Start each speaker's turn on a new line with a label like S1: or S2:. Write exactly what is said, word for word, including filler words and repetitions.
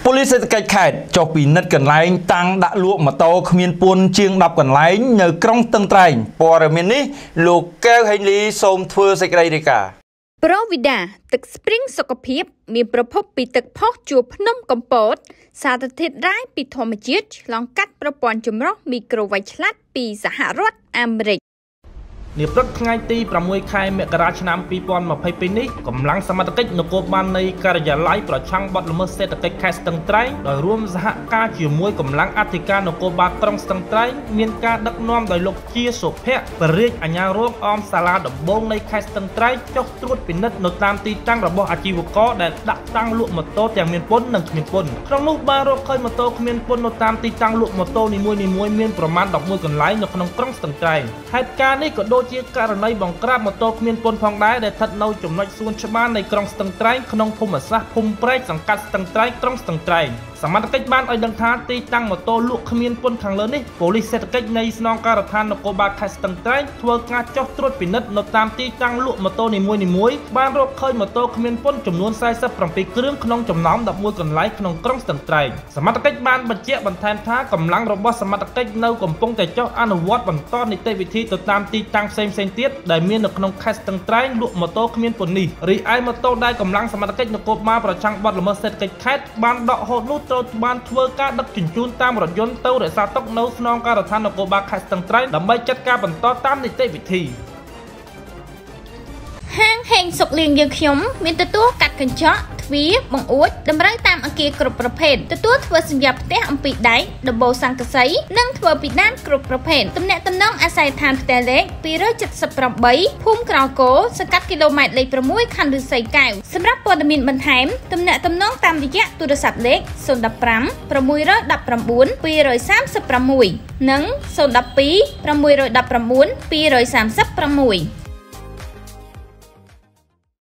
S1: ប៉ូលីសសេដ្ឋកិច្ចខេត្តចុះពិនិត្យកន្លែងតាំងដាក់លក់ម៉ូតូគ្មានពន្ធជាងដប់កន្លែងនៅក្រុងស្ទឹងត្រែងព័ត៌មាននេះលោកកែវហេងលីសូមធ្វើសេចក្តីរាយការណ៍
S2: ប្រូវីដាទឹកស្ព្រីងសុខភាពមានប្រភពពីទឹកផុសជួរភ្នំកំពតសារធាតុរ៉ែពីធម្មជាតិឆ្លងកាត់ប្រព័ន្ធចម្រោះមីក្រូវ៉ាច់ឆ្លាតពីសហរដ្ឋអាមេរិកនាព្រឹកថ្ងៃទីប្រាំមួយខែមករាឆ្នាំពីរពាន់ម្ភៃពីរនេះកម្លាំងសមត្ថកិច្ចនគរបាលនៃការិយាល័យប្រឆាំងបទល្មើសសេដ្ឋកិច្ចខេត្តស្ទឹងត្រែងដោយរួមសហការជាមួយកម្លាំងអធិការនគរបាលក្រុងស្ទឹងត្រែងមានការដឹកនាំដោយលោកជាសុភ័ក្រព្រះរាជអាជ្ញារងអមសាលាដំបងនៃខេត្តស្ទឹងត្រែងចុះត្រួតពិនិត្យនៅតាមទីតាំងរបស់អាជីវករដែលដាក់តាំងលក់ម៉ូតូទាំងមានពន្ធនិងគ្មានពន្ធក្នុងនោះបានរកឃើញម៉ូតូគ្មានពន្ធនៅតាមទីតាំងលក់ម៉ូតូនីមួយៗមានប្រមាណដប់មួយកន្លែងនៅក្នុងក្រុងស្ទឹងត្រែងហេតុការណ៍នេះក៏ដូចជាករណីបង្ក្រាបម៉ូតូគ្មានពន្ធផងដែរដែលស្ថិតនៅចំណុចសួនច្បារនៃក្រុងស្ទឹងត្រែងក្នុងភូមិសាស្ត្រភូមិព្រែកសង្កាត់ស្ទឹងត្រែងក្រុងស្ទឹងត្រែងសមត្ថកិច្ចបានឲ្យដឹងថាទីតាំងម៉ូតូលក់គ្មានពន្ធខាងលើនេះប៉ូលីសសេដ្ឋកិច្ចនៃស្នងការដ្ឋាននគរបាលខេត្តស្ទឹងត្រែងធ្វើការចុះត្រួតពិនិត្យនៅតាមទីតាំងលក់ម៉ូតូនីមួយៗបានរកឃើញម៉ូតូគ្មានពន្ធចំនួនសែសិបប្រាំពីរគ្រឿងក្នុងចំណោមដប់មួយកន្លែងក្នុងក្រុងស្ទឹងត្រែងសមត្ថកិច្ចបានបញ្ជាក់បន្ថែមថាកម្លាំងរបស់សមត្ថកិច្ចនៅកំពុងតែចុះអនុវត្តបន្តនីតិវិធីទៅតាមទីតាំងផ្សេងៗទៀតដែលមាននៅក្នុងខេត្តស្ទឹងត្រែងលក់ម៉ូតូគ្មានពន្ធនេះរីឯម៉ូតូដែលកម្លាំងសមត្ថកិច្ចនគរបាលប្រឆាំងបទល្មើសសេដ្ឋកិច្ចខេត្តបានដកហូតនោះត្រូវបានធ្វើការដឹកជញ្ជូនតាមរថយន្តទៅរក្សាទុកនៅស្នងការដ្ឋាននគរបាលខេត្តស្ទឹងត្រែងដើម្បីចាត់ការបន្តតាមនីតិវិធីហាងហេងសុកលៀងយើងខ្ញុំមានទទួលកាត់កញ្ចក់ទ្វារបង្អួចតម្រូវតាមអគារគ្រប់ប្រភេទទទួលធ្វើសញ្ញាផ្ទះអំពីដែកដំបូលសង្កសីនិងធ្វើពីដានគ្រប់ប្រភេទទំនាក់ទំនងអាស័យដ្ឋានផ្ទះលេខពីរ七八ភូមិក្រៅគោសង្កាត់គីឡូម៉ែត្រលេខ6ខណ្ឌឫស្សីកែវសម្រាប់ព័ត៌មានបន្ថែមទំនាក់ទំនងតាមរយៈទូរស័ព្ទលេខศูนย์ หนึ่ง ห้า หก หนึ่ง เก้า สาม สาม หก និងศูนย์ หนึ่ง สอง หก หนึ่ง เก้า สาม สาม หก